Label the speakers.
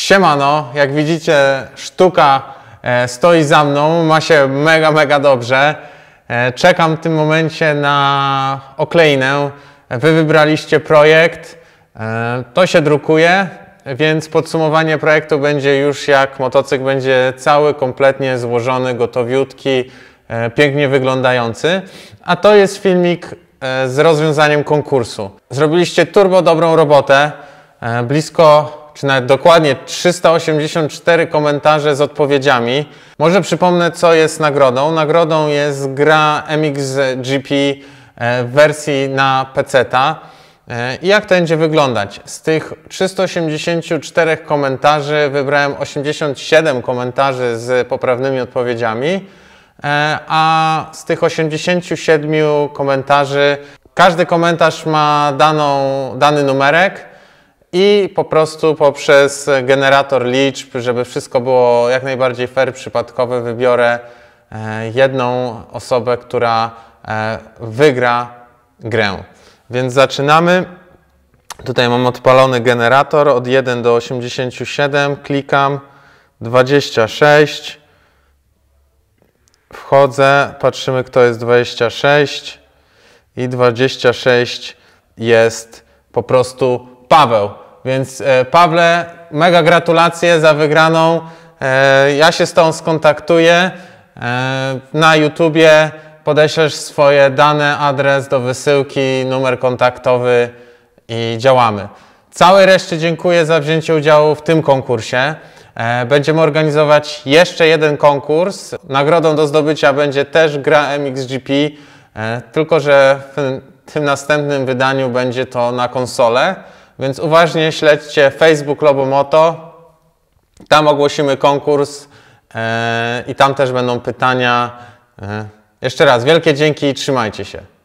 Speaker 1: Siemano, jak widzicie, sztuka stoi za mną, ma się mega dobrze. Czekam w tym momencie na okleinę. Wy wybraliście projekt, to się drukuje, więc podsumowanie projektu będzie już jak motocykl będzie cały, kompletnie złożony, gotowiutki, pięknie wyglądający. A to jest filmik z rozwiązaniem konkursu. Zrobiliście turbo dobrą robotę, blisko, czy nawet dokładnie 384 komentarze z odpowiedziami. Może przypomnę, co jest nagrodą. Nagrodą jest gra MXGP w wersji na PC-ta. I jak to będzie wyglądać? Z tych 384 komentarzy wybrałem 87 komentarzy z poprawnymi odpowiedziami, a z tych 87 komentarzy każdy komentarz ma dany numerek i po prostu poprzez generator liczb, żeby wszystko było jak najbardziej fair, przypadkowe, wybiorę jedną osobę, która wygra grę. Więc zaczynamy. Tutaj mam odpalony generator od 1 do 87, klikam 26, wchodzę, patrzymy, kto jest 26 i 26 jest po prostu Paweł. Więc Pawle, mega gratulacje za wygraną. Ja się z Tobą skontaktuję na YouTubie. Podeślesz swoje dane, adres do wysyłki, numer kontaktowy i działamy. Całej reszcie dziękuję za wzięcie udziału w tym konkursie. Będziemy organizować jeszcze jeden konkurs. Nagrodą do zdobycia będzie też gra MXGP, tylko że w tym następnym wydaniu będzie to na konsolę. Więc uważnie śledźcie Facebook Lobomoto. Tam ogłosimy konkurs i tam też będą pytania. Jeszcze raz wielkie dzięki i trzymajcie się.